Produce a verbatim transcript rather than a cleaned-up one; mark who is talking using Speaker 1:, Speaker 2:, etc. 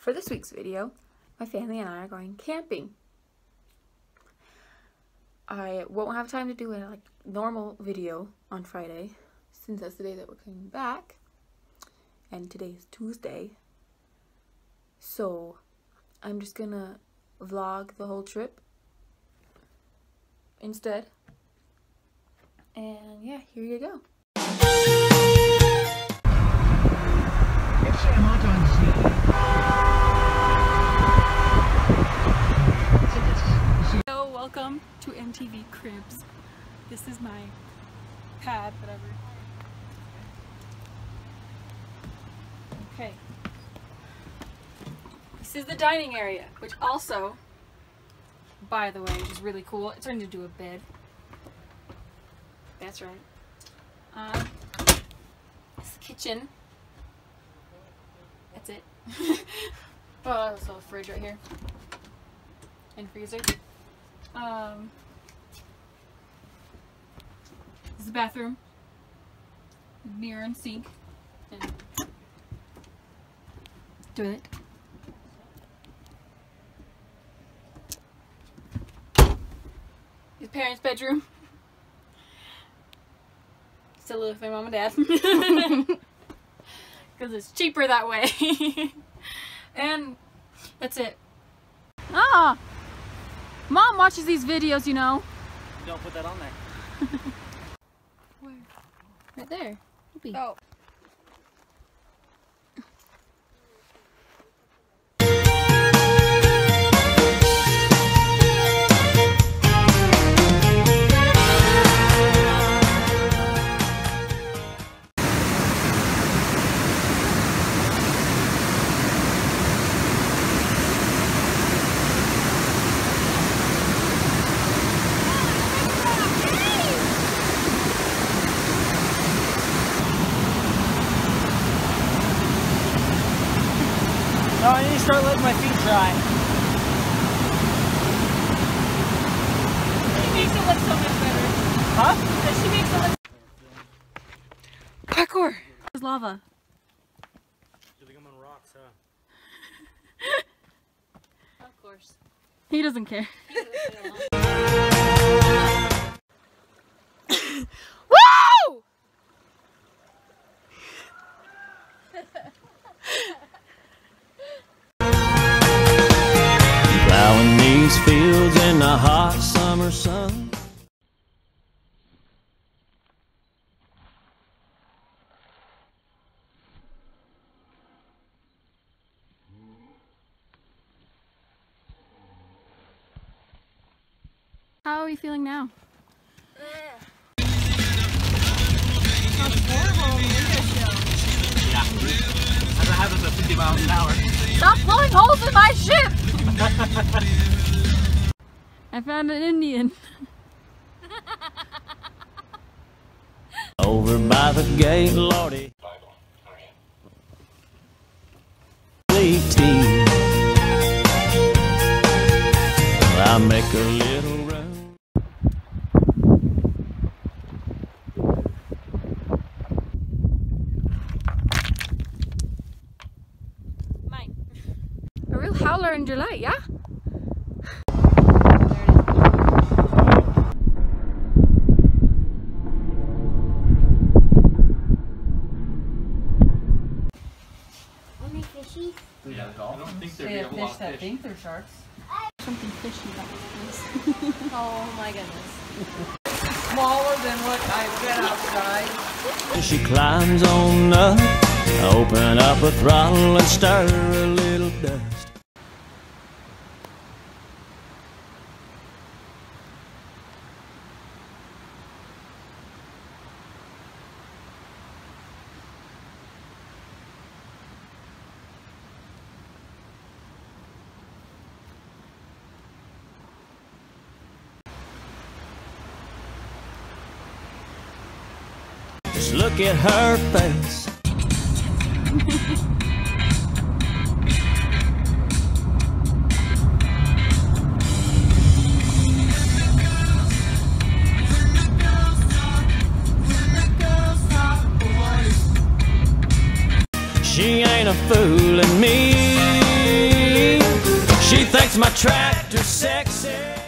Speaker 1: For this week's video, my family and I are going camping. I won't have time to do a like normal video on Friday since that's the day that we're coming back, and today is Tuesday. So I'm just gonna vlog the whole trip instead. And yeah, here you go.
Speaker 2: Hello, welcome to M T V Cribs. This is my pad, whatever. Okay. This is the dining area, which also, by the way, is really cool. It turned into a bed. That's right. Um, it's the kitchen. That's it. Oh, there's a little fridge right here. And freezer. Um, this is the bathroom. Mirror and sink. And toilet. His parents' bedroom. Still live with my mom and dad. Because it's cheaper that way. And that's it. Ah! Mom watches these videos, you know.
Speaker 3: Don't put that on there.
Speaker 2: Where? Right there. Whoopee.
Speaker 1: Oh.
Speaker 3: No, I need to start letting my feet dry.
Speaker 2: She makes it look so much better.
Speaker 3: Huh?
Speaker 2: She makes it look... Parkour! There's lava.
Speaker 3: You think I'm on rocks, huh?
Speaker 2: Of course. He doesn't care. Woo!
Speaker 4: Plowing these fields in the hot summer sun.
Speaker 2: How are you feeling now?
Speaker 3: Yeah. As I have it at fifty miles an hour.
Speaker 2: Stop blowing holes in my ship! I found an Indian.
Speaker 4: Over by the gate, Lordy. Tea. I make a little room.
Speaker 2: Mine.
Speaker 1: A real howler in July, yeah?
Speaker 3: Yeah, I don't think there'd be a whole lot of fish.
Speaker 5: think they're sharks.
Speaker 2: Something fishy about this.
Speaker 5: Oh my goodness. Smaller than what I've been outside.
Speaker 4: She climbs on up, open up a throttle and stir a little dust. Just look at her face. She ain't a fooling me. my tractor sexy.